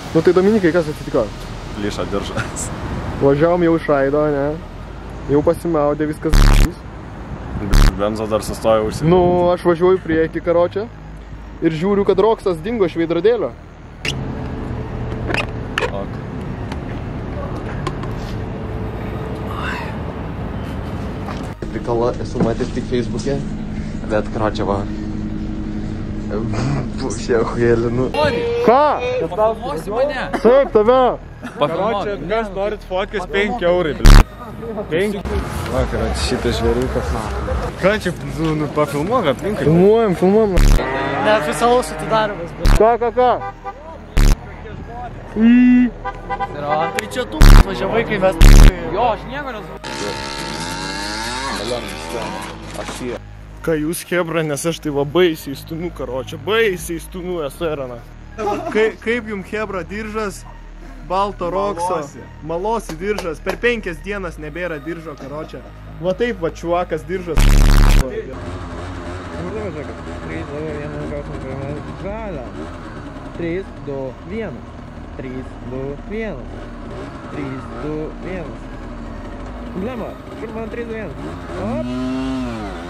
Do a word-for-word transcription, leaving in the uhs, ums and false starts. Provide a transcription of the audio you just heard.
Nu tai Dominikai, kas atsitiko? Plyšo diržas. Važiavom jau iš Aido, ne? Jau pasimaudė viskas. Benzo dar sustojo užsienį. Nu, aš važiuoju prieki karočią ir žiūriu, kad Roksas dingo iš veidrodėlio. Ok. Prikalą esu matęs tik Facebook'e, bet karočią va. Pušė, huėlinu. Ką? Pafilmuosi mane. Taip, tave. Karočią, kas norit fotkės penki eurai, bl***. penki. Va, karočią, šitas žvėriukas. Ką čia, nu, pafilmuok aplinkai? Filmuojam, filmuojam. Neoficialus atidarymas. Ką, ką, ką? Tai čia tu važiavai, kai mes... Jo, aš nieko nesu. Ką jūs, Hebra, nes aš tai va baisiai stumiu, karočią, baisiai stumiu esu erana. Kaip, kaip jums, Hebra, diržas, balto Rokso, malosi diržas, per penkias dienas nebėra diržo, karočią. Va taip, va čuvakas diržas. trys, du, vienas. trys, du, vienas. trys, du, vienas. Problema. Kur man trys, du, vienas. Op.